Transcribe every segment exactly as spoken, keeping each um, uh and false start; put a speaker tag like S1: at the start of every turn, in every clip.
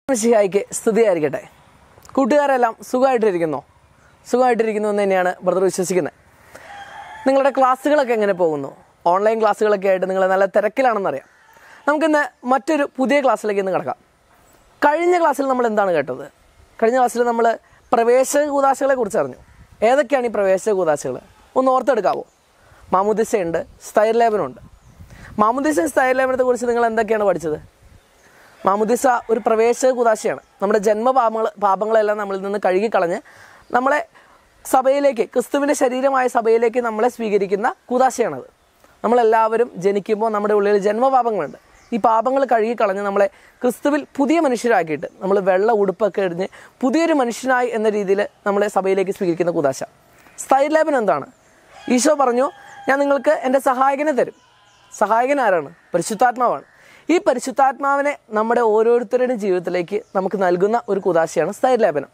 S1: മിശിഹായ്ക്ക് സ്തുതിയായിരിക്കട്ടെ. കൂട്ടുകാരെല്ലാം സുഖമായിട്ടിരിക്കുന്നോ? സുഖമായിട്ടിരിക്കുന്നു എന്ന് തന്നെയാണ് ബ്രദർ വിശ്വസിക്കുന്നത്. നിങ്ങളുടെ ക്ലാസ്സുകളൊക്കെ എങ്ങനെ പോകുന്നു? ഓൺലൈൻ ക്ലാസ്സുകളൊക്കെ ആയിട്ട് നിങ്ങൾ നല്ല തിരക്കിലാണെന്നറിയാം. നമുക്കിന്ന് മറ്റൊരു പുതിയ ക്ലാസ്സിലേക്ക് ഇന്ന് കിടക്കാം. കഴിഞ്ഞ ക്ലാസ്സിൽ നമ്മൾ എന്താണ് കേട്ടത്? കഴിഞ്ഞ ക്ലാസ്സിൽ നമ്മൾ പ്രവേശക കൂദാശകളെ കുറിച്ച് അറിഞ്ഞു. ഏതൊക്കെയാണ് ഈ പ്രവേശക കൂദാശകൾ? ഒന്ന് ഓർത്തെടുക്കാവോ? മാമുദിസയുണ്ട്, സ്ഥൈര്യലേപനമുണ്ട്. മാമുദിസയും സ്ഥൈര്യലേപനത്തെ കുറിച്ച് നിങ്ങൾ എന്തൊക്കെയാണ് പഠിച്ചത്? മാമുദിസ ഒരു പ്രവേശക കൂദാശയാണ്. നമ്മുടെ ജന്മപാപങ്ങൾ പാപങ്ങളെല്ലാം നമ്മളിൽ നിന്ന് കഴുകിക്കളഞ്ഞ് നമ്മളെ സഭയിലേക്ക്, ക്രിസ്തുവിൻ്റെ ശരീരമായ സഭയിലേക്ക് നമ്മളെ സ്വീകരിക്കുന്ന കൂദാശയാണത്. നമ്മളെല്ലാവരും ജനിക്കുമ്പോൾ നമ്മുടെ ഉള്ളിൽ ജന്മപാപങ്ങളുണ്ട്. ഈ പാപങ്ങൾ കഴുകിക്കളഞ്ഞ് നമ്മളെ ക്രിസ്തുവിൽ പുതിയ മനുഷ്യരാക്കിയിട്ട് നമ്മൾ വെള്ള ഉടുപ്പൊക്കെ ഇടിഞ്ഞ് പുതിയൊരു മനുഷ്യനായി എന്ന രീതിയിൽ നമ്മളെ സഭയിലേക്ക് സ്വീകരിക്കുന്ന കൂദാശ. സ്ഥൈര്യലേപനം എന്താണ്? ഈശോ പറഞ്ഞു, ഞാൻ നിങ്ങൾക്ക് എൻ്റെ സഹായകനെ തരും. സഹായകൻ ആരാണ്? പരിശുദ്ധാത്മാവാണ്. ഈ പരിശുദ്ധാത്മാവിനെ നമ്മുടെ ഓരോരുത്തരുടെയും ജീവിതത്തിലേക്ക് നമുക്ക് നൽകുന്ന ഒരു കൂദാശയാണ് സ്ഥൈര്യലേപനം.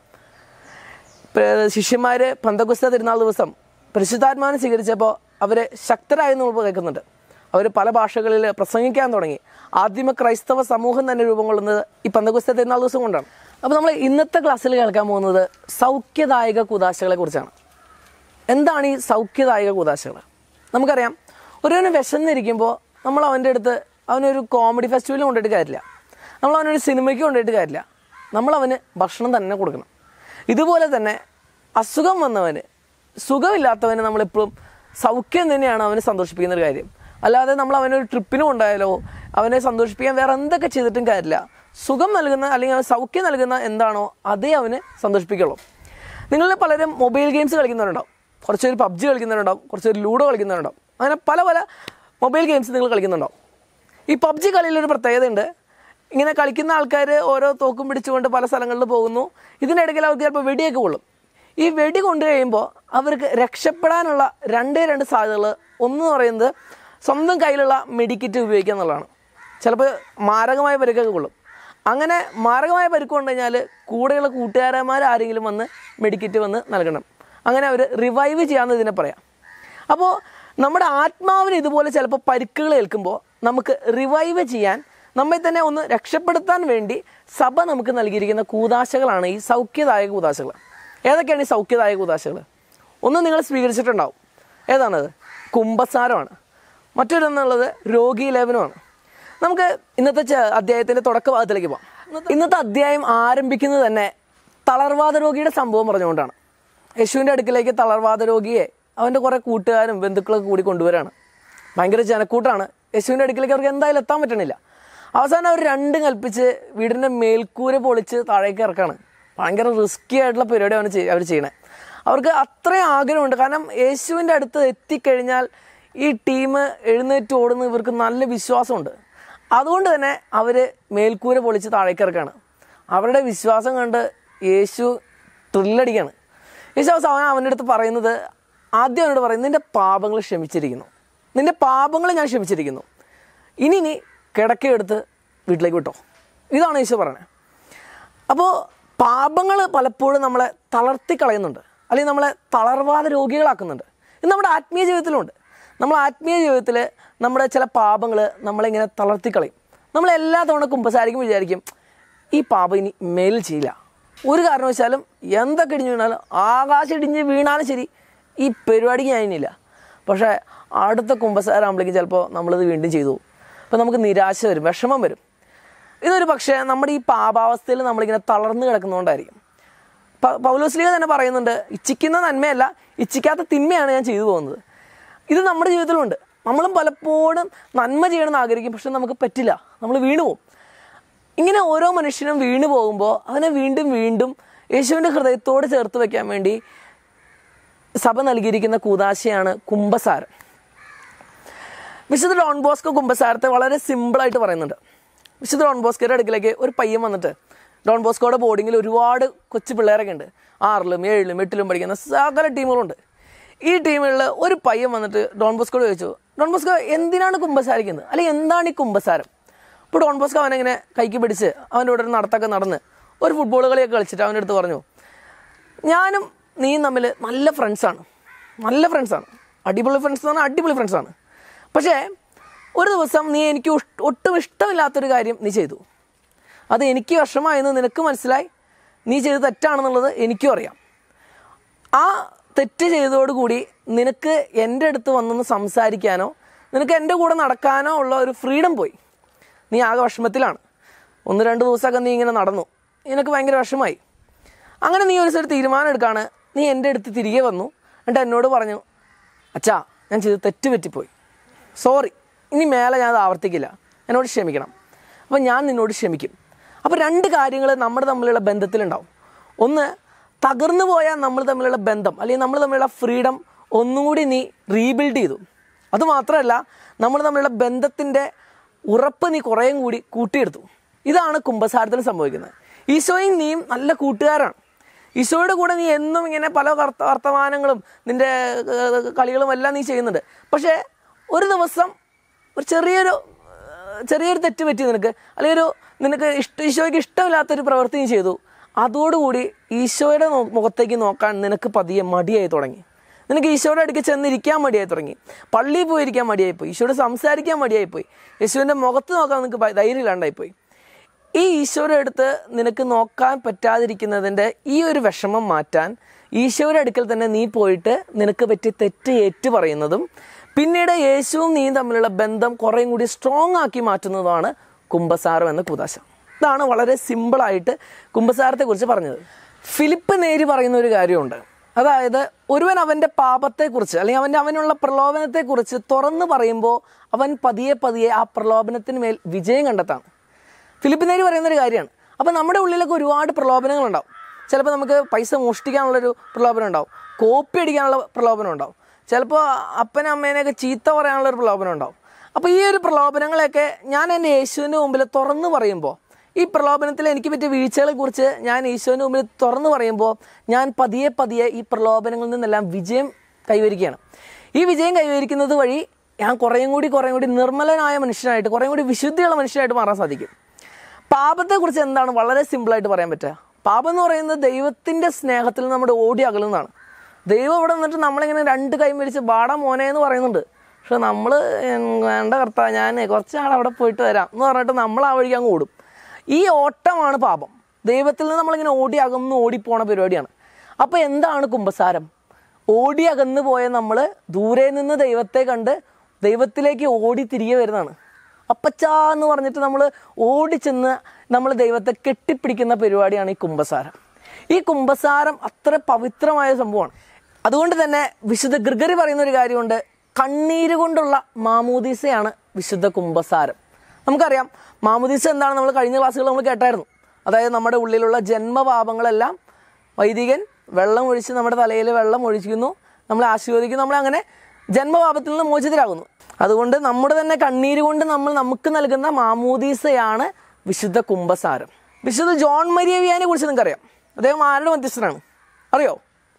S1: ശിഷ്യന്മാർ പെന്തക്കോസ്ത് തിരുനാൾ ദിവസം പരിശുദ്ധാത്മാവിനെ സ്വീകരിച്ചപ്പോൾ അവർ ശക്തരായെന്ന് നമ്മൾ കേൾക്കുന്നുണ്ട്. അവർ പല ഭാഷകളിൽ പ്രസംഗിക്കാൻ തുടങ്ങി. ആദിമ ക്രൈസ്തവ സമൂഹം തന്നെ രൂപം കൊള്ളുന്നത് ഈ പെന്തക്കോസ്ത് തിരുനാൾ ദിവസം കൊണ്ടാണ്. അപ്പോൾ നമ്മൾ ഇന്നത്തെ ക്ലാസ്സിൽ കേൾക്കാൻ പോകുന്നത് സൗഖ്യദായക കൂദാശകളെ കുറിച്ചാണ്. എന്താണ് ഈ സൗഖ്യദായക കൂദാശകൾ? നമുക്കറിയാം, ഒരുവന് വിശന്നിരിക്കുമ്പോൾ നമ്മൾ അവൻ്റെ അടുത്ത് അവനൊരു കോമഡി ഫെസ്റ്റിവലിൽ കൊണ്ടുപോയിട്ട് കാര്യമില്ല, നമ്മൾ അവനൊരു സിനിമയ്ക്ക് കൊണ്ടുപോയിട്ട് കാര്യമില്ല, നമ്മളവന് ഭക്ഷണം തന്നെ കൊടുക്കണം. ഇതുപോലെ തന്നെ അസുഖം വന്നവന്, സുഖമില്ലാത്തവന് നമ്മളെപ്പോഴും സൗഖ്യം തന്നെയാണ് അവനെ സന്തോഷിപ്പിക്കുന്നൊരു കാര്യം. അല്ലാതെ നമ്മൾ അവനൊരു ട്രിപ്പിന് കൊണ്ടായാലോ അവനെ സന്തോഷിപ്പിക്കാൻ വേറെ എന്തൊക്കെ ചെയ്തിട്ടും കാര്യമില്ല. സുഖം നൽകുന്ന അല്ലെങ്കിൽ അവൻ സൗഖ്യം നൽകുന്ന എന്താണോ അതേ അവന് സന്തോഷിപ്പിക്കുള്ളൂ. നിങ്ങൾ പലരും മൊബൈൽ ഗെയിംസ് കളിക്കുന്നവരുണ്ടാവും, കുറച്ചൊരു പബ്ജി കളിക്കുന്നവരുണ്ടാവും, കുറച്ചൊരു ലൂഡോ കളിക്കുന്നവരുണ്ടാവും, അങ്ങനെ പല പല മൊബൈൽ ഗെയിംസ് നിങ്ങൾ കളിക്കുന്നുണ്ടാവും. ഈ പബ്ജി കളിയിലൊരു പ്രത്യേകതയുണ്ട്. ഇങ്ങനെ കളിക്കുന്ന ആൾക്കാർ ഓരോ തോക്കും പിടിച്ചുകൊണ്ട് പല സ്ഥലങ്ങളിൽ പോകുന്നു. ഇതിനിടയ്ക്ക് അവർക്ക് ചിലപ്പോൾ വെടിയൊക്കെ കൊള്ളും. ഈ വെടി കൊണ്ടു കഴിയുമ്പോൾ അവർക്ക് രക്ഷപ്പെടാനുള്ള രണ്ടേ രണ്ട് സാധ്യതകൾ. ഒന്ന് പറയുന്നത് സ്വന്തം കയ്യിലുള്ള മെഡിക്കിറ്റ് ഉപയോഗിക്കുക എന്നുള്ളതാണ്. ചിലപ്പോൾ മാരകമായ പരിക്കൊക്കെ കൊള്ളും. അങ്ങനെ മാരകമായ പരിക്ക് കൊണ്ടു കഴിഞ്ഞാൽ കൂടെയുള്ള കൂട്ടുകാരന്മാർ ആരെങ്കിലും വന്ന് മെഡിക്കിറ്റ് വന്ന് നൽകണം. അങ്ങനെ അവർ റിവൈവ് ചെയ്യാമെന്ന് ഇതിനെ പറയാം. അപ്പോൾ നമ്മുടെ ആത്മാവിന് ഇതുപോലെ ചിലപ്പോൾ പരിക്കുകൾ ഏൽക്കുമ്പോൾ നമുക്ക് റിവൈവ് ചെയ്യാൻ, നമ്മെ തന്നെ ഒന്ന് രക്ഷപ്പെടുത്താൻ വേണ്ടി സഭ നമുക്ക് നൽകിയിരിക്കുന്ന കൂദാശകളാണ് ഈ സൗഖ്യദായക കൂദാശകൾ. ഏതൊക്കെയാണ് ഈ സൗഖ്യദായക കൂദാശകൾ? ഒന്ന് നിങ്ങൾ സ്വീകരിച്ചിട്ടുണ്ടാവും. ഏതാണത്? കുമ്പസാരമാണ്. മറ്റൊരെന്നുള്ളത് രോഗീലേപനമാണ്. നമുക്ക് ഇന്നത്തെ അധ്യായത്തിൻ്റെ തുടക്ക ഭാഗത്തിലേക്ക് പോകാം. ഇന്നത്തെ അധ്യായം ആരംഭിക്കുന്നത് തന്നെ തളർവാദ രോഗിയുടെ സംഭവം പറഞ്ഞുകൊണ്ടാണ്. യേശുവിൻ്റെ അടുക്കിലേക്ക് തളർവാദ രോഗിയെ അവൻ്റെ കുറേ കൂട്ടുകാരും ബന്ധുക്കളൊക്കെ കൂടി കൊണ്ടുവരാണ്. ഭയങ്കര ജനക്കൂട്ടാണ്. യേശുവിൻ്റെ അടുക്കിലേക്ക് അവർക്ക് എന്തായാലും എത്താൻ പറ്റണില്ല. അവസാനം അവർ രണ്ടും കൽപ്പിച്ച് വീടിൻ്റെ മേൽക്കൂര പൊളിച്ച് താഴേക്ക് ഇറക്കാണ്. ഭയങ്കര റിസ്ക്കി ആയിട്ടുള്ള പരിപാടി അവന് അവർ ചെയ്യണേ. അവർക്ക് അത്രയും ആഗ്രഹമുണ്ട്. കാരണം യേശുവിൻ്റെ അടുത്ത് എത്തിക്കഴിഞ്ഞാൽ ഈ ടീം എഴുന്നേറ്റ് ഓടുന്ന ഇവർക്ക് നല്ല വിശ്വാസമുണ്ട്. അതുകൊണ്ട് തന്നെ അവർ മേൽക്കൂര പൊളിച്ച് താഴേക്ക് ഇറക്കാണ്. അവരുടെ വിശ്വാസം കണ്ട് യേശു ത്രില്ലടിക്കാണ്. യേശു അവസാനം അവൻ്റെ അടുത്ത് പറയുന്നത്, ആദ്യം അവനോട് പറയുന്നത്, നിൻ്റെ പാപങ്ങൾ ക്ഷമിച്ചിരിക്കുന്നു, നിൻ്റെ പാപങ്ങൾ ഞാൻ ക്ഷമിച്ചിരിക്കുന്നു, ഇനി നീ കിടക്കയെടുത്ത് വീട്ടിലേക്ക് വിട്ടോ. ഇതാണ് യേശു പറയണത്. അപ്പോൾ പാപങ്ങൾ പലപ്പോഴും നമ്മളെ തളർത്തി കളയുന്നുണ്ട്, അല്ലെങ്കിൽ നമ്മളെ തളർവാദ രോഗികളാക്കുന്നുണ്ട്. ഇത് നമ്മുടെ ആത്മീയ ജീവിതത്തിലുണ്ട്. നമ്മൾ ആത്മീയ ജീവിതത്തിൽ നമ്മുടെ ചില പാപങ്ങൾ നമ്മളിങ്ങനെ തളർത്തിക്കളയും. നമ്മൾ എല്ലാ തവണ കുമ്പസാരിക്കും വിചാരിക്കും, ഈ പാപം ഇനി മേൽ ചെയ്യില്ല, ഒരു കാരണവശാലും എന്തൊക്കെ ഇടിഞ്ഞ് വീണാലും, ആകാശം ഇടിഞ്ഞ് വീണാലും ശരി, ഈ പരിപാടിക്ക് ഞാനില്ല. പക്ഷേ അടുത്ത കുമ്പസാരാകുമ്പോഴേക്കും ചിലപ്പോൾ നമ്മളിത് വീണ്ടും ചെയ്തു പോകും. അപ്പോൾ നമുക്ക് നിരാശ വരും, വിഷമം വരും. ഇതൊരു പക്ഷേ നമ്മുടെ ഈ പാപാവസ്ഥയിൽ നമ്മളിങ്ങനെ തളർന്ന് കിടക്കുന്നതുകൊണ്ടായിരിക്കും. പ പൗലോസ്ലീഹ തന്നെ പറയുന്നുണ്ട്, ഇച്ഛിക്കുന്ന നന്മയല്ല ഇച്ഛിക്കാത്ത തിന്മയാണ് ഞാൻ ചെയ്തു പോകുന്നത്. ഇത് നമ്മുടെ ജീവിതത്തിലുണ്ട്. നമ്മളും പലപ്പോഴും നന്മ ചെയ്യണമെന്ന് ആഗ്രഹിക്കും, പക്ഷെ നമുക്ക് പറ്റില്ല, നമ്മൾ വീണു പോകും. ഇങ്ങനെ ഓരോ മനുഷ്യനും വീണു പോകുമ്പോൾ അവനെ വീണ്ടും വീണ്ടും യേശുവിൻ്റെ ഹൃദയത്തോട് ചേർത്ത് വയ്ക്കാൻ വേണ്ടി സഭ നൽകിയിരിക്കുന്ന കൂദാശയാണ് കുമ്പസാരം. വിശുദ്ധ ഡോൺ ബോസ്കോ കുമ്പസാരത്തെ വളരെ സിമ്പിളായിട്ട് പറയുന്നുണ്ട്. വിശുദ്ധ ഡോൺ ബോസ്കോയുടെ അടുക്കിലേക്ക് ഒരു പയ്യൻ വന്നിട്ട്, ഡോൺ ബോസ്കോയുടെ ബോർഡിങ്ങിൽ ഒരുപാട് കൊച്ചു പിള്ളേരൊക്കെ ഉണ്ട്, ആറിലും ഏഴിലും എട്ടിലും പഠിക്കുന്ന സകല ടീമുകളുണ്ട്. ഈ ടീമുകളിൽ ഒരു പയ്യൻ വന്നിട്ട് ഡോൺ ബോസ്കോയോട് ചോദിച്ചു, ഡോൺ ബോസ്കോ എന്തിനാണ് കുമ്പസാരിക്കുന്നത്, അല്ലെങ്കിൽ എന്താണ് ഈ കുമ്പസാരം? ഇപ്പോൾ ഡോൺ ബോസ്കോ അവനെങ്ങനെ കൈക്ക് പിടിച്ച് അവൻ്റെ കൂടെ ഒരു നടത്തൊക്കെ നടന്ന് ഒരു ഫുട്ബോൾ കളിയൊക്കെ കളിച്ചിട്ട് അവൻ്റെ അടുത്ത് പറഞ്ഞു, ഞാനും നീയും തമ്മിൽ നല്ല ഫ്രണ്ട്സാണ്, നല്ല ഫ്രണ്ട്സാണ്, അടിപൊളി ഫ്രണ്ട്സ് എന്ന് പറഞ്ഞാൽ അടിപൊളി ഫ്രണ്ട്സാണ്. പക്ഷേ ഒരു ദിവസം നീ എനിക്ക് ഒട്ടും ഇഷ്ടമില്ലാത്തൊരു കാര്യം നീ ചെയ്തു. അത് എനിക്ക് വിഷമമായെന്ന് നിനക്ക് മനസ്സിലായി, നീ ചെയ്ത് തെറ്റാണെന്നുള്ളത് എനിക്കും അറിയാം. ആ തെറ്റ് ചെയ്തതോടുകൂടി നിനക്ക് എൻ്റെ അടുത്ത് വന്നൊന്ന് സംസാരിക്കാനോ നിനക്ക് എൻ്റെ കൂടെ നടക്കാനോ ഉള്ള ഒരു ഫ്രീഡം പോയി. നീ ആകെ വിഷമത്തിലാണ്. ഒന്ന് രണ്ട് ദിവസമൊക്കെ നീ ഇങ്ങനെ നടന്നു, നിനക്ക് ഭയങ്കര വിഷമമായി. അങ്ങനെ നീ ഒരു സ്ഥലത്ത് തീരുമാനം എടുക്കുകയാണ്. നീ എൻ്റെ അടുത്ത് തിരികെ വന്നു, എന്നിട്ട് എന്നോട് പറഞ്ഞു, അച്ഛാ ഞാൻ ചെയ്ത് തെറ്റ് പറ്റിപ്പോയി, സോറി, ഇനി മേലെ ഞാൻ അത് ആവർത്തിക്കില്ല, എന്നോട് ക്ഷമിക്കണം. അപ്പോൾ ഞാൻ നിന്നോട് ക്ഷമിക്കും. അപ്പോൾ രണ്ട് കാര്യങ്ങൾ നമ്മുടെ തമ്മിലുള്ള ബന്ധത്തിലുണ്ടാവും. ഒന്ന്, തകർന്നു പോയാൽ നമ്മൾ തമ്മിലുള്ള ബന്ധം അല്ലെങ്കിൽ നമ്മൾ തമ്മിലുള്ള ഫ്രീഡം ഒന്നുകൂടി നീ റീബിൽഡ് ചെയ്തു. അതുമാത്രമല്ല, നമ്മൾ തമ്മിലുള്ള ബന്ധത്തിൻ്റെ ഉറപ്പ് നീ കുറേയും കൂടി കൂട്ടിയെടുത്തു. ഇതാണ് കുമ്പസാരത്തിന് സംഭവിക്കുന്നത്. ഈശോയും നീയും നല്ല കൂട്ടുകാരാണ്. ഈശോയുടെ കൂടെ നീ എന്നും ഇങ്ങനെ പല വർത്തമാനങ്ങളും നിൻ്റെ കളികളും എല്ലാം നീ ചെയ്യുന്നുണ്ട്. പക്ഷേ ഒരു ദിവസം ഒരു ചെറിയൊരു ചെറിയൊരു തെറ്റ് പറ്റി നിനക്ക്, അല്ലെങ്കിൽ ഒരു നിനക്ക് ഇഷ്ട ഈശോയ്ക്ക് ഇഷ്ടമില്ലാത്തൊരു പ്രവൃത്തി നീ ചെയ്തു. അതോടുകൂടി ഈശോയുടെ മുഖത്തേക്ക് നോക്കാൻ നിനക്ക് പതിയെ മടിയായി തുടങ്ങി. നിനക്ക് ഈശോയുടെ അടുക്ക് ചെന്നിരിക്കാൻ മടിയായി തുടങ്ങി. പള്ളിയിൽ പോയിരിക്കാൻ മടിയായിപ്പോയി. ഈശോയോട് സംസാരിക്കാൻ മടിയായിപ്പോയി. യേശുവിൻ്റെ മുഖത്ത് നോക്കാൻ നിനക്ക് ധൈര്യം ഇല്ലാണ്ടായിപ്പോയി. ഈ ഈശോയുടെ അടുത്ത് നിനക്ക് നോക്കാൻ പറ്റാതിരിക്കുന്നതിൻ്റെ ഈ ഒരു വിഷമം മാറ്റാൻ ഈശോയുടെ അടുക്കൽ തന്നെ നീ പോയിട്ട് നിനക്ക് പറ്റി തെറ്റ് ഏറ്റു പറയുന്നതും പിന്നീട് യേശുവും നീയും തമ്മിലുള്ള ബന്ധം കുറേയും കൂടി സ്ട്രോങ് ആക്കി മാറ്റുന്നതുമാണ് കുമ്പസാരം എന്ന കൂദാശ. ഇതാണ് വളരെ സിമ്പിളായിട്ട് കുമ്പസാരത്തെക്കുറിച്ച് പറഞ്ഞത്. ഫിലിപ്പ് നേരി പറയുന്ന ഒരു കാര്യമുണ്ട്. അതായത് ഒരുവൻ അവൻ്റെ പാപത്തെക്കുറിച്ച് അല്ലെങ്കിൽ അവൻ്റെ അവനുള്ള പ്രലോഭനത്തെക്കുറിച്ച് തുറന്നു പറയുമ്പോൾ അവൻ പതിയെ പതിയെ ആ പ്രലോഭനത്തിന് മേൽ വിജയം കണ്ടെത്താണ്. ഫിലിപ്പ് നേരി പറയുന്നൊരു കാര്യമാണ്. അപ്പോൾ നമ്മുടെ ഉള്ളിലൊക്കെ ഒരുപാട് പ്രലോഭനങ്ങളുണ്ടാവും. ചിലപ്പോൾ നമുക്ക് പൈസ മോഷ്ടിക്കാനുള്ളൊരു പ്രലോഭനം ഉണ്ടാവും, കോപ്പി അടിക്കാനുള്ള പ്രലോഭനം ഉണ്ടാവും, ചിലപ്പോൾ അപ്പനും അമ്മേനെയൊക്കെ ചീത്ത പറയാനുള്ളൊരു പ്രലോഭനം ഉണ്ടാവും. അപ്പോൾ ഈ ഒരു പ്രലോഭനങ്ങളെയൊക്കെ ഞാൻ എൻ്റെ യേശുവിൻ്റെ മുമ്പിൽ തുറന്നു പറയുമ്പോൾ, ഈ പ്രലോഭനത്തിൽ എനിക്ക് പറ്റിയ വീഴ്ചകളെക്കുറിച്ച് ഞാൻ ഈശോൻ്റെ മുമ്പിൽ തുറന്നു പറയുമ്പോൾ ഞാൻ പതിയെ പതിയെ ഈ പ്രലോഭനങ്ങളിൽ നിന്നെല്ലാം വിജയം കൈവരിക്കുകയാണ്. ഈ വിജയം കൈവരിക്കുന്നത് വഴി ഞാൻ കുറേയും കൂടി കുറേയും കൂടി നിർമ്മലനായ മനുഷ്യനായിട്ട് കുറേയും കൂടി വിശുദ്ധിയുള്ള മനുഷ്യനായിട്ട് മാറാൻ സാധിക്കും. പാപത്തെക്കുറിച്ച് എന്താണ് വളരെ സിമ്പിളായിട്ട് പറയാൻ പറ്റുക? പാപം എന്ന് പറയുന്നത് ദൈവത്തിൻ്റെ സ്നേഹത്തിൽ നമ്മുടെ ഓടി അകലുന്നതാണ്. ദൈവം ഇവിടെ നിന്നിട്ട് നമ്മളിങ്ങനെ രണ്ട് കൈ മരിച്ച് ബാടാ മോനെ എന്ന് പറയുന്നുണ്ട്. പക്ഷെ നമ്മൾ വേണ്ട കർത്താവ് ഞാൻ കുറച്ച് നാൾ അവിടെ പോയിട്ട് വരാം എന്ന് പറഞ്ഞിട്ട് നമ്മൾ ആ വഴിക്ക് അങ്ങ് ഓടും. ഈ ഓട്ടമാണ് പാപം. ദൈവത്തിൽ നിന്ന് നമ്മളിങ്ങനെ ഓടി അകന്ന് ഓടിപ്പോണ പരിപാടിയാണ്. അപ്പോൾ എന്താണ് കുമ്പസാരം? ഓടി അകന്ന് പോയ നമ്മൾ ദൂരെ നിന്ന് ദൈവത്തെ കണ്ട് ദൈവത്തിലേക്ക് ഓടി തിരികെ വരുന്നതാണ്. അപ്പച്ചാ എന്ന് പറഞ്ഞിട്ട് നമ്മൾ ഓടിച്ചെന്ന് നമ്മൾ ദൈവത്തെ കെട്ടിപ്പിടിക്കുന്ന പരിപാടിയാണ് ഈ കുമ്പസാരം. ഈ കുമ്പസാരം അത്ര പവിത്രമായ സംഭവമാണ്. അതുകൊണ്ട് തന്നെ വിശുദ്ധ ഗ്രിഗറി പറയുന്നൊരു കാര്യമുണ്ട്, കണ്ണീര് കൊണ്ടുള്ള മാമോദീസയാണ് വിശുദ്ധ കുമ്പസാരം. നമുക്കറിയാം മാമോദീസ എന്താണ്, നമ്മൾ കഴിഞ്ഞ ക്ലാസ്സുകൾ നമ്മൾ കേട്ടായിരുന്നു. അതായത് നമ്മുടെ ഉള്ളിലുള്ള ജന്മപാപങ്ങളെല്ലാം വൈദികൻ വെള്ളം ഒഴിച്ച് നമ്മുടെ തലയിൽ വെള്ളം ഒഴിക്കുന്നു, നമ്മളെ ആശീർവദിക്കുന്നു, നമ്മളങ്ങനെ ജന്മപാപത്തിൽ നിന്ന് മോചിതരാകുന്നു. അതുകൊണ്ട് നമ്മുടെ തന്നെ കണ്ണീര് കൊണ്ട് നമ്മൾ നമുക്ക് നൽകുന്ന മാമോദീസയാണ് വിശുദ്ധ കുമ്പസാരം. വിശുദ്ധ ജോൺ മരിയ വിയാനിയെ കുറിച്ച് നിങ്ങൾക്കറിയാം. അദ്ദേഹം ആരുടെ മധ്യസ്ഥനാണ് അറിയോ?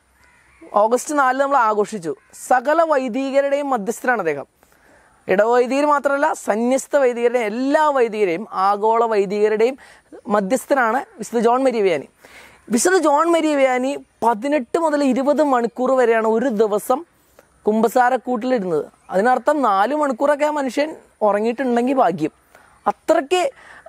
S1: ഓഗസ്റ്റ് നാലിന് നമ്മൾ ആഘോഷിച്ചു. സകല വൈദികരുടെയും മധ്യസ്ഥനാണ് അദ്ദേഹം. ഇടവൈദികർ മാത്രമല്ല, സന്യസ്ത വൈദികരുടെയും എല്ലാ വൈദികരെയും ആഗോള വൈദികരുടെയും മധ്യസ്ഥനാണ് വിശുദ്ധ ജോൺ മരിയ വിയാനി. വിശുദ്ധ ജോൺ മരിയ വിയാനി പതിനെട്ട് മുതൽ ഇരുപത് മണിക്കൂർ വരെയാണ് ഒരു ദിവസം കുമ്പസാരക്കൂട്ടിലിരുന്നത്. അതിനർത്ഥം നാല് മണിക്കൂറൊക്കെ ആ മനുഷ്യൻ ഉറങ്ങിയിട്ടുണ്ടെങ്കിൽ ഭാഗ്യം. അത്രയ്ക്ക്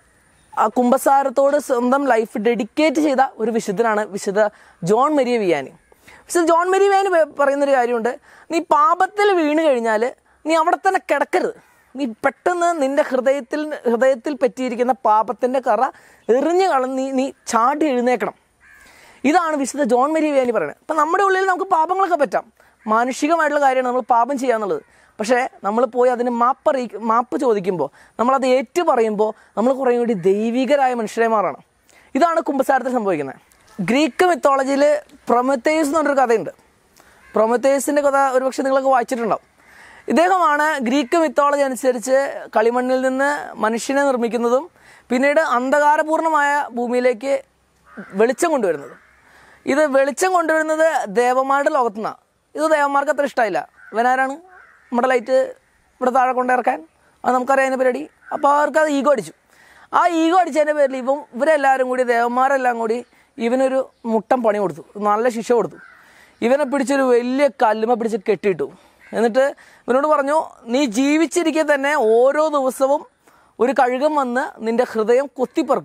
S1: ആ കുമ്പസാരത്തോട് സ്വന്തം ലൈഫ് ഡെഡിക്കേറ്റ് ചെയ്ത ഒരു വിശുദ്ധനാണ് വിശുദ്ധ ജോൺ മരിയ വിയാനി. വിശുദ്ധ ജോൺ മരിയ വിയാനി പറയുന്നൊരു കാര്യമുണ്ട്, നീ പാപത്തിൽ വീണ് കഴിഞ്ഞാൽ നീ അവിടെ തന്നെ കിടക്കരുത്. നീ പെട്ടെന്ന് നിൻ്റെ ഹൃദയത്തിൽ ഹൃദയത്തിൽ പറ്റിയിരിക്കുന്ന പാപത്തിൻ്റെ കറ എറിഞ്ഞു കളഞ്ഞ് നീ നീ ചാടി എഴുന്നേക്കണം. ഇതാണ് വിശുദ്ധ ജോൺ മരിയ വിയാനി പറയുന്നത്. അപ്പം നമ്മുടെ ഉള്ളിൽ നമുക്ക് പാപങ്ങളൊക്കെ പറ്റാം, മാനുഷികമായിട്ടുള്ള കാര്യമാണ് നമ്മൾ പാപം ചെയ്യാന്നുള്ളത്. പക്ഷേ നമ്മൾ പോയി അതിന് മാപ്പ് അറിയി മാപ്പ് ചോദിക്കുമ്പോൾ, നമ്മളത് ഏറ്റു പറയുമ്പോൾ നമ്മൾ കുറേ കൂടി ദൈവികരായ മനുഷ്യരെ മാറണം. ഇതാണ് കുമ്പസാരത്തിൽ സംഭവിക്കുന്നത്. ഗ്രീക്ക് മിത്തോളജിയിൽ പ്രൊമത്തേയൂസ് എന്ന് പറഞ്ഞൊരു കഥയുണ്ട്. പ്രൊമത്തേയൂസിൻ്റെ കഥ ഒരുപക്ഷെ നിങ്ങളൊക്കെ വായിച്ചിട്ടുണ്ടാവും. ഇദ്ദേഹമാണ് ഗ്രീക്ക് മിത്തോളജി അനുസരിച്ച് കളിമണ്ണിൽ നിന്ന് മനുഷ്യനെ നിർമ്മിക്കുന്നതും പിന്നീട് അന്ധകാരപൂർണമായ ഭൂമിയിലേക്ക് വെളിച്ചം കൊണ്ടുവരുന്നതും. ഇത് വെളിച്ചം കൊണ്ടുവരുന്നത് ദേവന്മാരുടെ ലോകത്തു നിന്നാണ്. ഇത് ദേവന്മാർക്ക് അത്ര ഇഷ്ടമായില്ല. ഇവനാരാണ് നമ്മുടെ ലൈറ്റ് ഇവിടെ താഴെ കൊണ്ടിറക്കാൻ, അത് നമുക്കറിയാം അതിൻ്റെ പരിപാടി. അപ്പോൾ അവർക്ക് അത് ഈഗോ അടിച്ചു. ആ ഈഗോ അടിച്ചതിൻ്റെ പേരിൽ ഇവൻ ഇവരെല്ലാവരും കൂടി ദേവന്മാരെല്ലാം കൂടി ഇവനൊരു മുട്ടം പണി കൊടുത്തു, നല്ല ശിക്ഷ കൊടുത്തു. ഇവനെ പിടിച്ചൊരു വലിയ കല്ലുമ പിടിച്ച് കെട്ടിയിട്ടു. എന്നിട്ട് ഇവനോട് പറഞ്ഞു, നീ ജീവിച്ചിരിക്കെ തന്നെ ഓരോ ദിവസവും ഒരു കഴുകൻ വന്ന് നിൻ്റെ ഹൃദയം കൊത്തിപ്പറക്കും.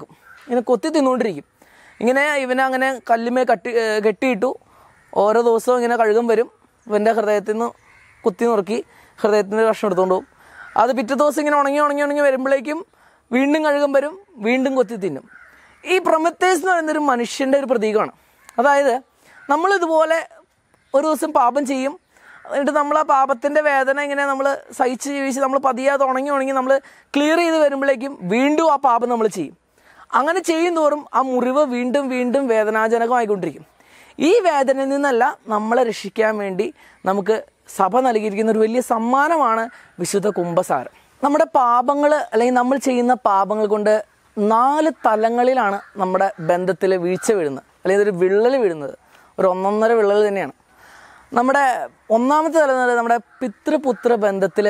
S1: ഇങ്ങനെ കൊത്തി തിന്നുകൊണ്ടിരിക്കും. ഇങ്ങനെ ഇവനെ അങ്ങനെ കല്ലുമേ കട്ടി കെട്ടിയിട്ടു. ഓരോ ദിവസവും ഇങ്ങനെ കഴുകൻ വരും, ഇവൻ്റെ ഹൃദയത്തിൽ നിന്ന് കുത്തി നുറുക്കി ഹൃദയത്തിൻ്റെ കഷ്ണം എടുത്തുകൊണ്ട് പോകും. അത് പിറ്റേ ദിവസം ഇങ്ങനെ ഉണങ്ങി ഉണങ്ങി ഉണങ്ങി വരുമ്പോഴേക്കും വീണ്ടും കഴുകൻ വരും, വീണ്ടും കൊത്തി തിന്നും. ഈ പ്രൊമത്തേസ് എന്ന് പറയുന്നൊരു മനുഷ്യൻ്റെ ഒരു പ്രതീകമാണ്. അതായത് നമ്മളിതുപോലെ ഒരു ദിവസം പാപം ചെയ്യും, എന്നിട്ട് നമ്മൾ ആ പാപത്തിൻ്റെ വേദന ഇങ്ങനെ നമ്മൾ സഹിച്ച് ജീവിച്ച് നമ്മൾ പതിയാതെ ഉണങ്ങി ഉണങ്ങി നമ്മൾ ക്ലിയർ ചെയ്ത് വരുമ്പോഴേക്കും വീണ്ടും ആ പാപം നമ്മൾ ചെയ്യും. അങ്ങനെ ചെയ്യും തോറും ആ മുറിവ് വീണ്ടും വീണ്ടും വേദനാജനകമായിക്കൊണ്ടിരിക്കും. ഈ വേദനയിൽ നിന്നല്ല നമ്മളെ രക്ഷിക്കാൻ വേണ്ടി നമുക്ക് സഭ നൽകിയിരിക്കുന്ന ഒരു വലിയ സമ്മാനമാണ് വിശുദ്ധ കുംഭസാരം. നമ്മുടെ പാപങ്ങൾ അല്ലെങ്കിൽ നമ്മൾ ചെയ്യുന്ന പാപങ്ങൾ കൊണ്ട് നാല് തലങ്ങളിലാണ് നമ്മുടെ ബന്ധത്തിൽ വീഴ്ച വീഴുന്നത്, അല്ലെങ്കിൽ ഒരു വിള്ളൽ വീഴുന്നത്. ഒരു ഒന്നൊന്നര വിള്ളൽ തന്നെയാണ്. നമ്മുടെ ഒന്നാമത്തെ തലം എന്ന് പറയുന്നത് നമ്മുടെ പിതൃപുത്ര ബന്ധത്തിൽ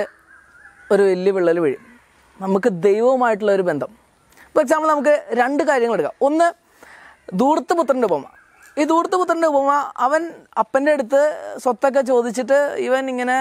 S1: ഒരു വലിയ വിള്ളൽ വീഴും. നമുക്ക് ദൈവവുമായിട്ടുള്ള ഒരു ബന്ധം. ഇപ്പോൾ എക്സാമ്പിൾ നമുക്ക് രണ്ട് കാര്യങ്ങൾ എടുക്കാം. ഒന്ന്, ധൂർത്തപുത്രൻ്റെ ഉപമ. ഈ ധൂർത്തപുത്രൻ്റെ ഉപമ, അവൻ അപ്പൻ്റെ അടുത്ത് സ്വത്തൊക്കെ ചോദിച്ചിട്ട് ഇവൻ ഇങ്ങനെ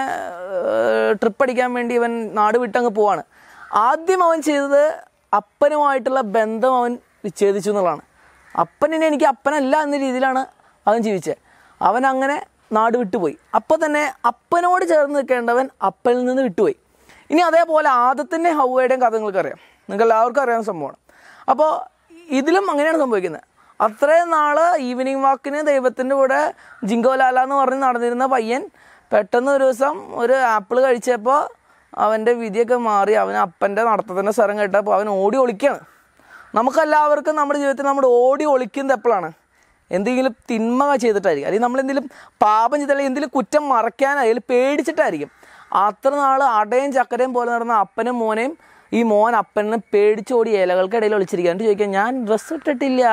S1: ട്രിപ്പ് അടിക്കാൻ വേണ്ടി ഇവൻ നാട് വിട്ടങ്ങ് പോവാണ്. ആദ്യം അവൻ ചെയ്തത് അപ്പനുമായിട്ടുള്ള ബന്ധം അവൻ വിച്ഛേദിച്ചു എന്നുള്ളതാണ്. അപ്പനിനെ എനിക്ക് അപ്പനല്ല എന്ന രീതിയിലാണ് അവൻ ജീവിച്ചത്. അവൻ അങ്ങനെ നാട് വിട്ടുപോയി. അപ്പോൾ തന്നെ അപ്പനോട് ചേർന്ന് നിൽക്കേണ്ടവൻ അപ്പനിൽ നിന്ന് വിട്ടുപോയി. ഇനി അതേപോലെ ആദത്തിൻ്റെ ഹൗവയുടെയും കഥ നിങ്ങൾക്ക് അറിയാം, നിങ്ങൾക്ക് എല്ലാവർക്കും അറിയാവുന്ന സംഭവമാണ്. അപ്പോൾ ഇതിലും അങ്ങനെയാണ് സംഭവിക്കുന്നത്. അത്രയും നാൾ ഈവനിങ് വാക്കിന് ദൈവത്തിൻ്റെ കൂടെ ജിങ്കോലാല എന്ന് പറഞ്ഞ് നടന്നിരുന്ന പയ്യൻ പെട്ടെന്ന് ഒരു ദിവസം ഒരു ആപ്പിൾ കഴിച്ചപ്പോൾ അവൻ്റെ വിധിയൊക്കെ മാറി. അവൻ അപ്പൻ്റെ നടത്തത്തിൻ്റെ സ്വരം കേട്ടപ്പോൾ അവൻ ഓടി ഒളിക്കുകയാണ്. നമുക്കെല്ലാവർക്കും നമ്മുടെ ജീവിതത്തിൽ നമ്മൾ ഓടി ഒളിക്കുന്നത് എപ്പോഴാണ്? എന്തെങ്കിലും തിന്മ ചെയ്തിട്ടായിരിക്കും, അല്ലെങ്കിൽ നമ്മളെന്തെങ്കിലും പാപം ചെയ്ത്, അല്ലെങ്കിൽ എന്തെങ്കിലും കുറ്റം മറയ്ക്കാനായാലും പേടിച്ചിട്ടായിരിക്കും. അത്ര നാൾ അടയും ചക്കരയും പോലെ നടന്ന അപ്പനും മോനെയും ഈ മോൻ അപ്പനെ പേടിച്ചോടി ഇലകൾക്കിടയിൽ ഒളിച്ചിരിക്കുക. എന്നിട്ട് ചോദിക്കുക, ഞാൻ ഡ്രസ്സ് ഇട്ടിട്ടില്ല,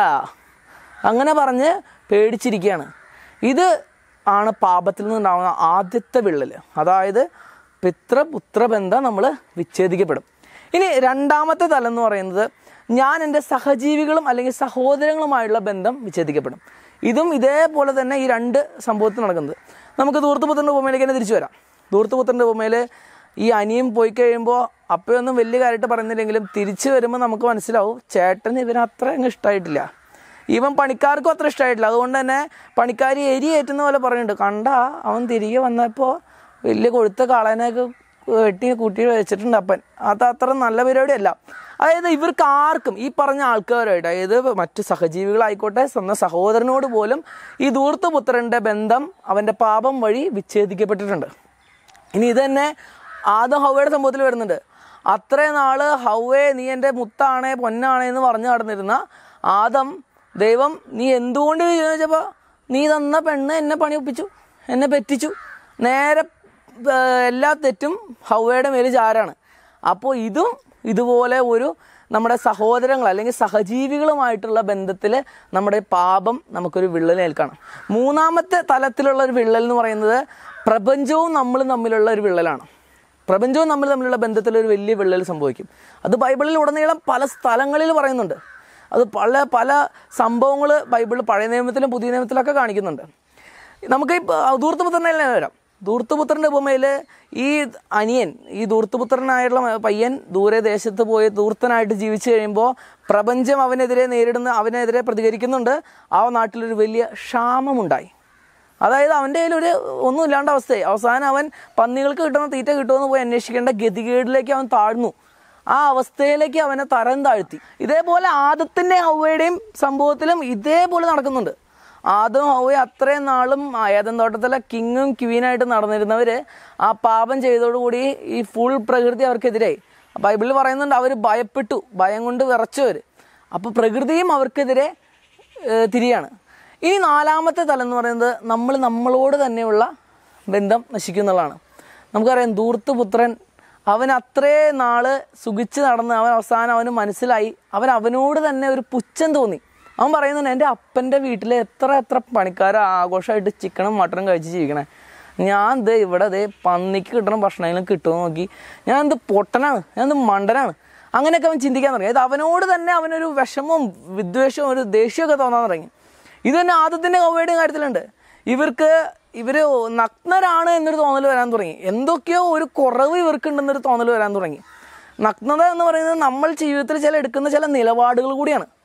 S1: അങ്ങനെ പറഞ്ഞ് പേടിച്ചിരിക്കുകയാണ്. ഇത് ആണ് പാപത്തിൽ നിന്നുണ്ടാകുന്ന ആദ്യത്തെ വിള്ളൽ. അതായത് പിതൃപുത്രബന്ധം നമ്മൾ വിച്ഛേദിക്കപ്പെടും. ഇനി രണ്ടാമത്തെ തലം എന്ന് പറയുന്നത് ഞാൻ എൻ്റെ സഹജീവികളും അല്ലെങ്കിൽ സഹോദരങ്ങളുമായുള്ള ബന്ധം വിച്ഛേദിക്കപ്പെടും. ഇതും ഇതേപോലെ തന്നെ ഈ രണ്ട് സംഭവത്തിൽ നടക്കുന്നത്. നമുക്ക് ധൂർത്തപുത്രൻ്റെ ഉപമയിലേക്ക് തന്നെ തിരിച്ചു വരാം. ധൂർത്തപുത്രൻ്റെ ഉപമയിൽ ഈ അനിയൻ പോയി കഴിയുമ്പോൾ അപ്പോഴൊന്നും വലിയ കാര്യമായിട്ട് പറയുന്നില്ലെങ്കിലും തിരിച്ചു വരുമ്പോൾ നമുക്ക് മനസ്സിലാവും ചേട്ടന് ഇവന് അത്ര അങ്ങ് ഇഷ്ടമായിട്ടില്ല, ഇവൻ പണിക്കാർക്കും അത്ര ഇഷ്ടമായിട്ടില്ല. അതുകൊണ്ട് തന്നെ പണിക്കാർ എരിയേറ്റുന്ന പോലെ പറയുന്നുണ്ട്, കണ്ടാ അവൻ തിരികെ വന്നപ്പോൾ വലിയ കൊഴുത്ത കാളനൊക്കെ വെട്ടി കൂട്ടി വെച്ചിട്ടുണ്ട് അപ്പൻ. അത് അത്ര നല്ല പരിപാടിയല്ല. അതായത് ഇവർക്ക് ആർക്കും ഈ പറഞ്ഞ ആൾക്കാരുമായിട്ട്, അതായത് മറ്റു സഹജീവികളായിക്കോട്ടെ സ്വന്തം സഹോദരനോട് പോലും ഈ ധൂർത്തപുത്രൻ്റെ ബന്ധം അവൻ്റെ പാപം വഴി വിച്ഛേദിക്കപ്പെട്ടിട്ടുണ്ട്. ഇനി ഇത് തന്നെ ആദം ഹൗവയുടെ സംഭവത്തിൽ വരുന്നുണ്ട്. അത്രയും നാൾ ഹൗവേ നീ എൻ്റെ മുത്താണേ പൊന്നാണേ എന്ന് പറഞ്ഞു നടന്നിരുന്ന ആദം, ദൈവം നീ എന്തുകൊണ്ട് ചോദിച്ചപ്പോൾ നീ തന്ന പെണ്ണ് എന്നെ പണി ഒപ്പിച്ചു, എന്നെ പറ്റിച്ചു. നേരെ എല്ലാ തെറ്റും ഹൗവയുടെ മേൽ ചാരാണ്. അപ്പോൾ ഇതും ഇതുപോലെ ഒരു നമ്മുടെ സഹോദരങ്ങൾ അല്ലെങ്കിൽ സഹജീവികളുമായിട്ടുള്ള ബന്ധത്തിൽ നമ്മുടെ പാപം നമുക്കൊരു വിള്ളലേൽക്കണം. മൂന്നാമത്തെ തലത്തിലുള്ള ഒരു വിള്ളൽ എന്ന് പറയുന്നത് പ്രപഞ്ചവും നമ്മളും തമ്മിലുള്ള ഒരു വിള്ളലാണ്. പ്രപഞ്ചവും നമ്മൾ തമ്മിലുള്ള ബന്ധത്തിൽ ഒരു വലിയ വിള്ളൽ സംഭവിക്കും. അത് ബൈബിളിൽ ഉടനീളം പല സ്ഥലങ്ങളിൽ പറയുന്നുണ്ട്. അത് പല പല സംഭവങ്ങൾ ബൈബിളിൽ പഴയ നിയമത്തിലും പുതിയ നിയമത്തിലൊക്കെ കാണിക്കുന്നുണ്ട്. നമുക്ക് ഈ ധൂർത്തപുത്രനെ വരാം. ധൂർത്തപുത്രൻ്റെ ഉപമയിൽ ഈ അനിയൻ, ഈ ധൂർത്തപുത്രനായിട്ടുള്ള പയ്യൻ ദൂരെ ദേശത്ത് പോയി ധൂർത്തനായിട്ട് ജീവിച്ചു കഴിയുമ്പോൾ പ്രപഞ്ചം അവനെതിരെ നേരിടുന്ന അവനെതിരെ പ്രതികരിക്കുന്നുണ്ട്. ആ നാട്ടിലൊരു വലിയ ക്ഷാമമുണ്ടായി. അതായത് അവൻ്റെ കയ്യിലൊരു ഒന്നും ഇല്ലാണ്ട അവസ്ഥയായി. അവസാനം അവൻ പന്നികൾക്ക് കിട്ടുന്ന തീറ്റ കിട്ടുമെന്ന് പോയി അന്വേഷിക്കേണ്ട ഗതികേടിലേക്ക് അവൻ താഴ്ന്നു. ആ അവസ്ഥയിലേക്ക് അവനെ തരം താഴ്ത്തി. ഇതേപോലെ ആദത്തിൻ്റെ ഹൗവയുടെയും സംഭവത്തിലും ഇതേപോലെ നടക്കുന്നുണ്ട്. ആദം ഹൗവ അത്രയും നാളും ഏദൻ തോട്ടത്തിലെ കിങ്ങും ക്വീനായിട്ട് നടന്നിരുന്നവർ ആ പാപം ചെയ്തതോടുകൂടി ഈ ഫുൾ പ്രകൃതി അവർക്കെതിരായി. ബൈബിളിൽ പറയുന്നുണ്ട് അവർ ഭയപ്പെട്ടു, ഭയം കൊണ്ട് വിറച്ചവർ. അപ്പോൾ പ്രകൃതിയും അവർക്കെതിരെ തിരിയാണ്. ഇനി നാലാമത്തെ തലം എന്ന് പറയുന്നത് നമ്മൾ നമ്മളോട് തന്നെയുള്ള ബന്ധം നശിക്കുന്നുള്ളതാണ്. നമുക്കറിയാം ധൂർത്തപുത്രൻ അവൻ അത്രേ നാള് സുഖിച്ച് നടന്ന് അവൻ അവസാനം അവന് മനസ്സിലായി, അവൻ അവനോട് തന്നെ ഒരു പുച്ഛം തോന്നി. അവൻ പറയുന്നുണ്ട്, എൻ്റെ അപ്പൻ്റെ വീട്ടിൽ എത്ര എത്ര പണിക്കാർ ആഘോഷമായിട്ട് ചിക്കനും മട്ടനും കഴിച്ച് ജീവിക്കണേ, ഞാൻ ദേ ഇവിടെ ദേ പന്നിക്ക് കിട്ടണ ഭക്ഷണമെങ്കിലും കിട്ടുമെന്ന് നോക്കി ഞാൻ എന്ത് പൊട്ടനാണ്, ഞാൻ എന്ത് മണ്ടനാണ്, അങ്ങനെയൊക്കെ അവൻ ചിന്തിക്കാൻ തുടങ്ങി. അതായത് അവനോട് തന്നെ അവനൊരു വിഷമവും വിദ്വേഷവും ഒരു ദേഷ്യമൊക്കെ തോന്നാൻ തുടങ്ങി. ഇത് തന്നെ ആദത്തിൻ്റെ ഹൗവയുടെയും കാര്യത്തിലുണ്ട്. ഇവർക്ക് ഇവർ നഗ്നരാണ് എന്നൊരു തോന്നൽ വരാൻ തുടങ്ങി. എന്തൊക്കെയോ ഒരു കുറവ് ഇവർക്കുണ്ടെന്നൊരു തോന്നൽ വരാൻ തുടങ്ങി. നഗ്നത എന്ന് പറയുന്നത് നമ്മൾ ജീവിതത്തിൽ ചില എടുക്കുന്ന ചില നിലപാടുകൾ കൂടിയാണ്.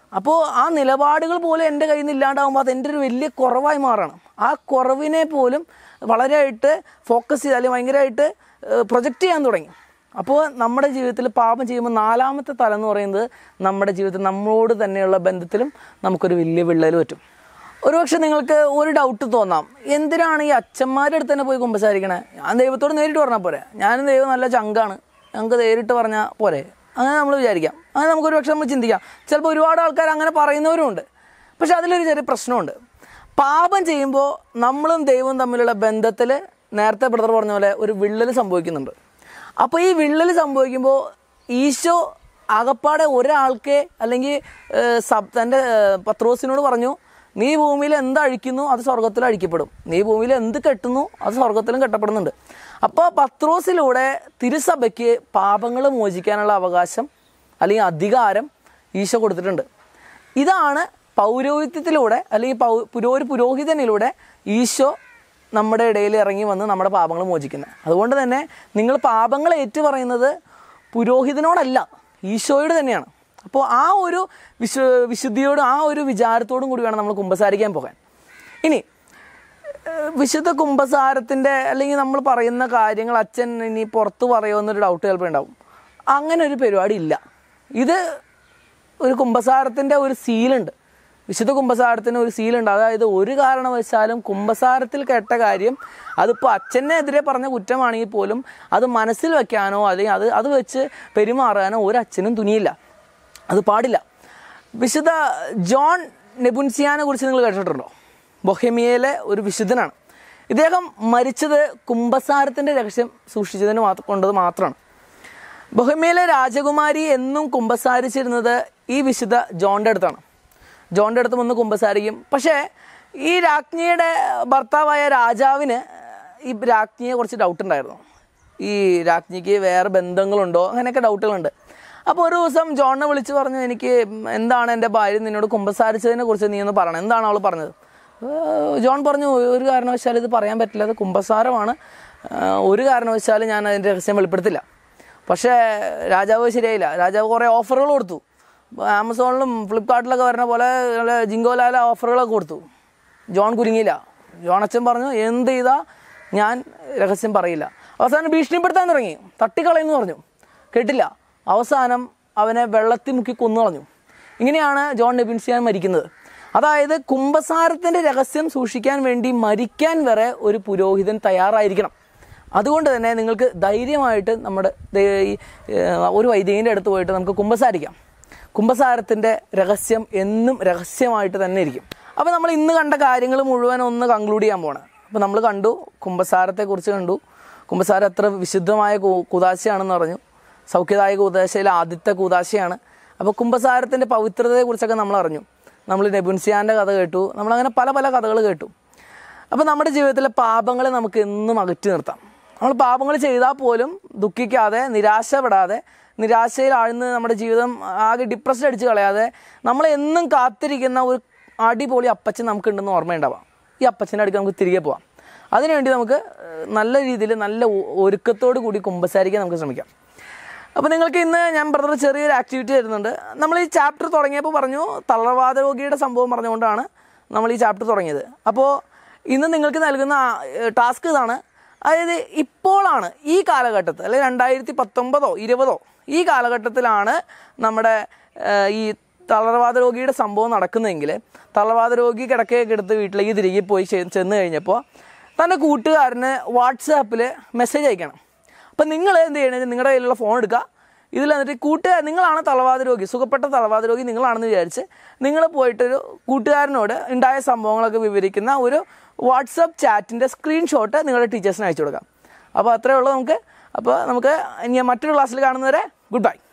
S1: അപ്പോൾ ആ നിലപാടുകൾ പോലും എൻ്റെ കയ്യിൽ നിന്ന് ഇല്ലാണ്ടാകുമ്പോൾ അത് എൻ്റെ ഒരു വലിയ കുറവായി മാറണം. ആ കുറവിനെ പോലും വളരെയായിട്ട് ഫോക്കസ് ചെയ്ത് അല്ലെങ്കിൽ ഭയങ്കരമായിട്ട് പ്രൊജക്റ്റ് ചെയ്യാൻ തുടങ്ങി. അപ്പോൾ നമ്മുടെ ജീവിതത്തിൽ പാപം ചെയ്യുമ്പോൾ നാലാമത്തെ തലം എന്ന് പറയുന്നത് നമ്മുടെ ജീവിതത്തിൽ നമ്മളോട് തന്നെയുള്ള ബന്ധത്തിലും നമുക്കൊരു വലിയ വിള്ളൽ പറ്റും. ഒരുപക്ഷെ നിങ്ങൾക്ക് ഒരു ഡൗട്ട് തോന്നാം, എന്തിനാണ് ഈ അച്ഛന്മാരുടെ അടുത്ത് തന്നെ പോയി കുമ്പസാരിക്കണേ? ഞാൻ ദൈവത്തോട് നേരിട്ട് പറഞ്ഞാൽ പോരെ, ഞാനും ദൈവം നല്ല ചങ്കാണ്, ഞങ്ങൾക്ക് നേരിട്ട് പറഞ്ഞാൽ പോരെ, അങ്ങനെ നമ്മൾ വിചാരിക്കാം. അങ്ങനെ നമുക്കൊരു പക്ഷെ നമ്മൾ ചിന്തിക്കാം. ചിലപ്പോൾ ഒരുപാട് ആൾക്കാർ അങ്ങനെ പറയുന്നവരുമുണ്ട്. പക്ഷെ അതിലൊരു ചെറിയ പ്രശ്നമുണ്ട്. പാപം ചെയ്യുമ്പോൾ നമ്മളും ദൈവവും തമ്മിലുള്ള ബന്ധത്തിൽ നേരത്തെ ബ്രദർ പറഞ്ഞ പോലെ ഒരു വിള്ളൽ സംഭവിക്കുന്നുണ്ട്. അപ്പോൾ ഈ വിള്ളൽ സംഭവിക്കുമ്പോൾ ഈശോ ആകപ്പാടെ ഒരാൾക്ക് അല്ലെങ്കിൽ സബ് തൻ്റെ പത്രോസിനോട് പറഞ്ഞു, നീ ഭൂമിയിൽ എന്ത് അഴിക്കുന്നു അത് സ്വർഗത്തിൽ അഴിക്കപ്പെടും, നീ ഭൂമിയിൽ എന്ത് കെട്ടുന്നു അത് സ്വർഗത്തിലും കെട്ടപ്പെടുന്നുണ്ട്. അപ്പോൾ പത്രോസിലൂടെ തിരുസഭയ്ക്ക് പാപങ്ങൾ മോചിക്കാനുള്ള അവകാശം അല്ലെങ്കിൽ അധികാരം ഈശോ കൊടുത്തിട്ടുണ്ട്. ഇതാണ് പൗരോഹിത്യത്തിലൂടെ അല്ലെങ്കിൽ പൗ പുരോ ഒരു പുരോഹിതനിലൂടെ ഈശോ നമ്മുടെ ഇടയിൽ ഇറങ്ങി വന്ന് നമ്മുടെ പാപങ്ങൾ മോചിക്കുന്നത്. അതുകൊണ്ട് തന്നെ നിങ്ങൾ പാപങ്ങൾ ഏറ്റുപറയുന്നത് പുരോഹിതനോടല്ല, ഈശോയോട് തന്നെയാണ്. അപ്പോൾ ആ ഒരു വിശു വിശുദ്ധിയോടും ആ ഒരു വിചാരത്തോടും കൂടി വേണം നമ്മൾ കുമ്പസാരിക്കാൻ പോകാൻ. ഇനി വിശുദ്ധ കുമ്പസാരത്തിൻ്റെ അല്ലെങ്കിൽ നമ്മൾ പറയുന്ന കാര്യങ്ങൾ അച്ഛൻ ഇനി പുറത്ത് പറയുമോ എന്നൊരു ഡൗട്ട് ചിലപ്പോൾ ഉണ്ടാവും. അങ്ങനെ ഒരു പരിപാടി ഇല്ല. ഇത് ഒരു കുമ്പസാരത്തിൻ്റെ ഒരു സീലുണ്ട്, വിശുദ്ധ കുമ്പസാരത്തിന് ഒരു സീലുണ്ട്. അതായത് ഒരു കാരണവശാലും കുമ്പസാരത്തിൽ കേട്ട കാര്യം അതിപ്പോൾ അച്ഛനെതിരെ പറഞ്ഞ കുറ്റമാണെങ്കിൽ പോലും അത് മനസ്സിൽ വയ്ക്കാനോ അല്ലെങ്കിൽ അത് അത് വെച്ച് പെരുമാറാനോ ഒരു അച്ഛനും തുനിയില്ല, അത് പാടില്ല. വിശുദ്ധ ജോൺ നെബുൻസിയാനെ കുറിച്ച് നിങ്ങൾ കേട്ടിട്ടുണ്ടോ? ബൊഹേമിയയിലെ ഒരു വിശുദ്ധനാണ്. ഇദ്ദേഹം മരിച്ചത് കുമ്പസാരത്തിൻ്റെ രഹസ്യം സൂക്ഷിച്ചതിന് മാത്രം കൊണ്ടത് മാത്രമാണ്. ബൊഹേമിയയിലെ രാജകുമാരി എന്നും കുമ്പസാരിച്ചിരുന്നത് ഈ വിശുദ്ധ ജോണിൻ്റെ അടുത്താണ്. ജോണിൻ്റെ അടുത്ത് വന്ന് കുമ്പസാരിക്കും. പക്ഷേ ഈ രാജ്ഞിയുടെ ഭർത്താവായ രാജാവിന് ഈ രാജ്ഞിയെ കുറച്ച് ഡൗട്ട് ഉണ്ടായിരുന്നു. ഈ രാജ്ഞിക്ക് വേറെ ബന്ധങ്ങളുണ്ടോ അങ്ങനെയൊക്കെ ഡൗട്ടുകളുണ്ട്. അപ്പോൾ ഒരു ദിവസം ജോണിനെ വിളിച്ച് പറഞ്ഞു, എനിക്ക് എന്താണ് എൻ്റെ ഭാര്യ നിന്നോട് കുമ്പസാരിച്ചതിനെ കുറിച്ച് നീ ഒന്ന് പറയണം, എന്താണ് അവൾ പറഞ്ഞത്? ജോൺ പറഞ്ഞു, ഒരു കാരണവശാലും ഇത് പറയാൻ പറ്റില്ല, അത് കുമ്പസാരമാണ്, ഒരു കാരണവശാലും ഞാൻ അതിൻ്റെ രഹസ്യം വെളിപ്പെടുത്തില്ല. പക്ഷേ രാജാവ് ശരിയായില്ല. രാജാവ് കുറേ ഓഫറുകൾ കൊടുത്തു. ആമസോണിലും ഫ്ലിപ്കാർട്ടിലൊക്കെ വരുന്ന പോലെ ജിങ്കോലാല ഓഫറുകളൊക്കെ കൊടുത്തു. ജോൺ കുരുങ്ങിയില്ല. ജോൺ അച്ഛൻ പറഞ്ഞു, എന്ത് ചെയ്താൽ ഞാൻ രഹസ്യം പറയില്ല. അവസാനം ഭീഷണിപ്പെടുത്താൻ തുടങ്ങി, തട്ടിക്കളയെന്ന് പറഞ്ഞു. കേട്ടില്ല. അവസാനം അവനെ വെള്ളത്തിൽ മുക്കി കൊന്നു കളഞ്ഞു. ഇങ്ങനെയാണ് ജോൺ നെബുൻസിയാൻ മരിക്കുന്നത്. അതായത് കുമ്പസാരത്തിൻ്റെ രഹസ്യം സൂക്ഷിക്കാൻ വേണ്ടി മരിക്കാൻ വരെ ഒരു പുരോഹിതൻ തയ്യാറായിരിക്കണം. അതുകൊണ്ട് തന്നെ നിങ്ങൾക്ക് ധൈര്യമായിട്ട് നമ്മുടെ ഒരു വൈദികൻ്റെ അടുത്ത് പോയിട്ട് നമുക്ക് കുമ്പസാരിക്കാം. കുമ്പസാരത്തിൻ്റെ രഹസ്യം എന്നും രഹസ്യമായിട്ട് തന്നെ ഇരിക്കും. അപ്പോൾ നമ്മൾ ഇന്ന് കണ്ട കാര്യങ്ങൾ മുഴുവൻ ഒന്ന് കൺക്ലൂഡ് ചെയ്യാൻ പോകണം. അപ്പോൾ നമ്മൾ കണ്ടു, കുമ്പസാരത്തെക്കുറിച്ച് കണ്ടു, കുമ്പസാരം എത്ര വിശുദ്ധമായ കൂദാശയാണെന്ന് പറഞ്ഞു. സൗഖ്യദായ കൂദാശയിലെ ആദ്യത്തെ കൂദാശയാണ്. അപ്പോൾ കുമ്പസാരത്തിൻ്റെ പവിത്രതയെക്കുറിച്ചൊക്കെ നമ്മൾ അറിഞ്ഞു. നമ്മൾ നെബുൻസിയാൻ്റെ കഥ കേട്ടു, നമ്മളങ്ങനെ പല പല കഥകൾ കേട്ടു. അപ്പോൾ നമ്മുടെ ജീവിതത്തിലെ പാപങ്ങളെ നമുക്ക് എന്നും അകറ്റി നിർത്താം. നമ്മൾ പാപങ്ങൾ ചെയ്താൽ പോലും ദുഃഖിക്കാതെ, നിരാശപ്പെടാതെ, നിരാശയിൽ ആഴ്ന്ന് നമ്മുടെ ജീവിതം ആകെ ഡിപ്രസ്ഡ് അടിച്ച് കളയാതെ നമ്മൾ എന്നും കാത്തിരിക്കുന്ന ഒരു അടിപൊളി അപ്പച്ചൻ നമുക്കുണ്ടെന്ന് ഓർമ്മയുണ്ടാവാം. ഈ അപ്പച്ചൻ്റെ അടുക്ക് നമുക്ക് തിരികെ പോവാം. അതിനുവേണ്ടി നമുക്ക് നല്ല രീതിയിൽ നല്ല ഒരുക്കത്തോടു കൂടി കുമ്പസാരിക്കാൻ നമുക്ക് ശ്രമിക്കാം. അപ്പോൾ നിങ്ങൾക്ക് ഇന്ന് ഞാൻ ബ്രദർ ചെറിയൊരു ആക്ടിവിറ്റി തരുന്നുണ്ട്. നമ്മൾ ഈ ചാപ്റ്റർ തുടങ്ങിയപ്പോൾ പറഞ്ഞു തളർവാദ രോഗിയുടെ സംഭവം പറഞ്ഞുകൊണ്ടാണ് നമ്മൾ ഈ ചാപ്റ്റർ തുടങ്ങിയത്. അപ്പോൾ ഇന്ന് നിങ്ങൾക്ക് നൽകുന്ന ടാസ്ക് ഇതാണ്. അതായത് ഇപ്പോഴാണ് ഈ കാലഘട്ടത്തിൽ, അല്ലെങ്കിൽ രണ്ടായിരത്തി പത്തൊമ്പതോ ഇരുപതോ ഈ കാലഘട്ടത്തിലാണ് നമ്മുടെ ഈ തളർവാദ രോഗിയുടെ സംഭവം നടക്കുന്നതെങ്കിൽ തളർവാദ രോഗി കിടക്കയൊക്കെ എടുത്ത് വീട്ടിലേക്ക് തിരികെ പോയി ചെന്ന് കഴിഞ്ഞപ്പോൾ തൻ്റെ കൂട്ടുകാരന് വാട്സാപ്പിൽ മെസ്സേജ് അയക്കണം. അപ്പം നിങ്ങൾ എന്ത് ചെയ്യണമെന്ന് നിങ്ങളുടെ കയ്യിലുള്ള ഫോൺ എടുക്കുക. ഇതിൽ എന്നിട്ട് കൂട്ടുകാർ, നിങ്ങളാണ് തളർവാദ രോഗി, സുഖപ്പെട്ട തളർവാദ രോഗി നിങ്ങളാണെന്ന് വിചാരിച്ച് നിങ്ങൾ പോയിട്ടൊരു കൂട്ടുകാരനോട് ഉണ്ടായ സംഭവങ്ങളൊക്കെ വിവരിക്കുന്ന ഒരു വാട്സപ്പ് ചാറ്റിൻ്റെ സ്ക്രീൻഷോട്ട് നിങ്ങളുടെ ടീച്ചേഴ്സിന് അയച്ചു കൊടുക്കാം. അപ്പോൾ അത്രയേ ഉള്ളൂ നമുക്ക്. അപ്പോൾ നമുക്ക് ഇനി മറ്റൊരു ക്ലാസ്സിൽ കാണുന്നവരെ ഗുഡ് ബൈ.